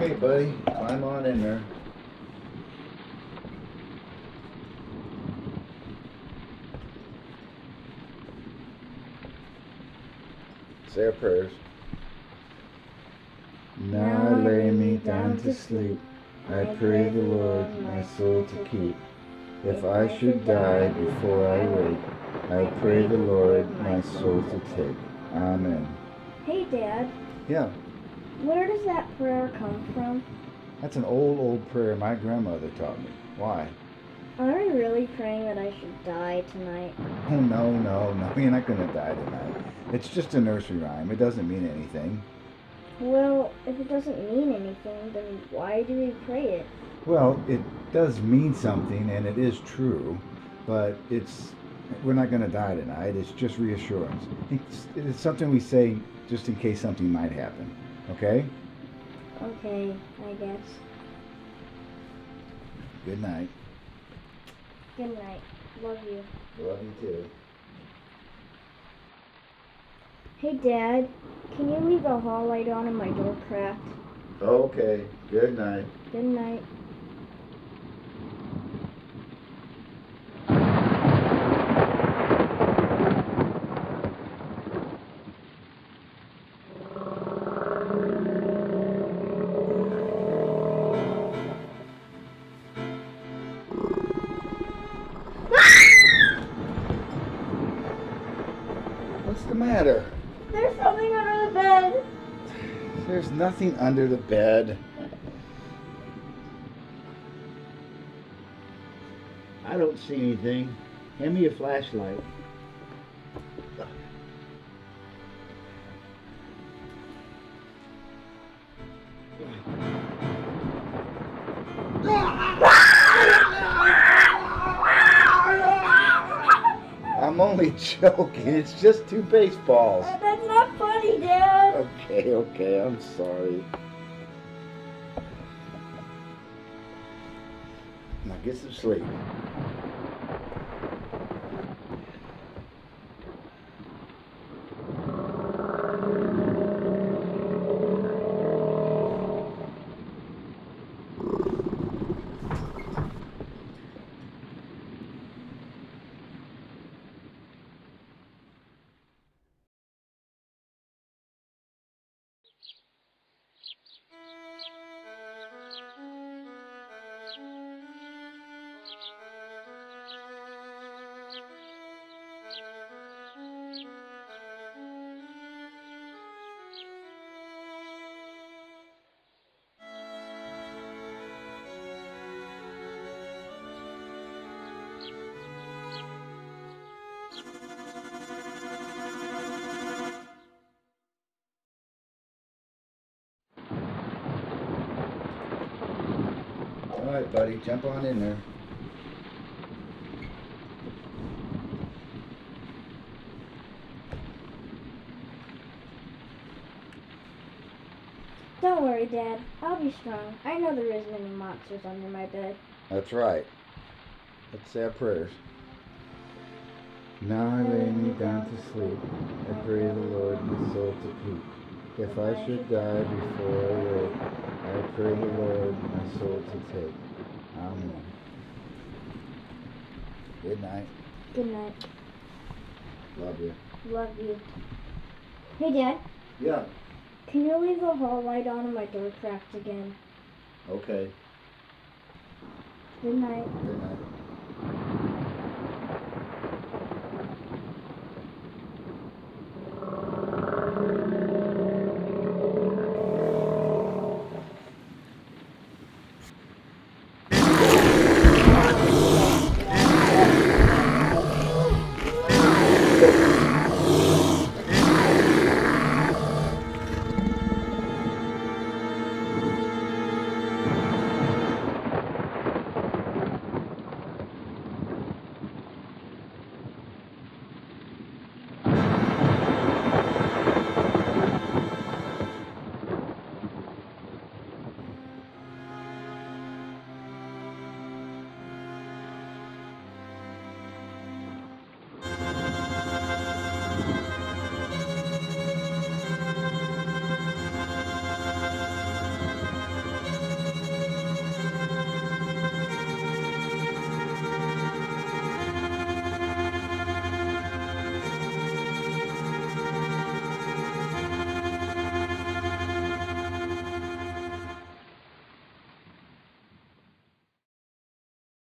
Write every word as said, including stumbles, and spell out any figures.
Okay, buddy, climb on in there. Say our prayers. Now I lay me down to sleep. I pray the Lord my soul to keep. If I should die before I wake, I pray the Lord my soul to take. Amen. Hey, Dad. Yeah. Where does that prayer come from? That's an old, old prayer my grandmother taught me. Why? Are we really praying that I should die tonight? Oh, no, no, no. You're not going to die tonight. It's just a nursery rhyme. It doesn't mean anything. Well, if it doesn't mean anything, then why do we pray it? Well, it does mean something, and it is true, but it's we're not going to die tonight. It's just reassurance. It's, it's something we say just in case something might happen. Okay? Okay, I guess. Good night. Good night. Love you. Love you too. Hey, Dad. Can you leave the hall light on and my door cracked? Okay. Good night. Good night. What's the matter? There's something under the bed. There's nothing under the bed. I don't see anything. Hand me a flashlight. I'm only joking. It's just two baseballs. That's not funny, Dad. Okay, okay. I'm sorry. Now get some sleep. All right, buddy, jump on in there. Don't worry, Dad. I'll be strong. I know there isn't any monsters under my bed. That's right. Let's say our prayers. Now I lay me down to sleep. I pray the Lord my soul to keep. If I should die before I wake, I pray the Lord my soul to take. Amen. Good night. Good night. Love you. Love you. Hey, Dad. Yeah. Can you leave the hall light on and my door cracked again? Okay. Good night. Good night.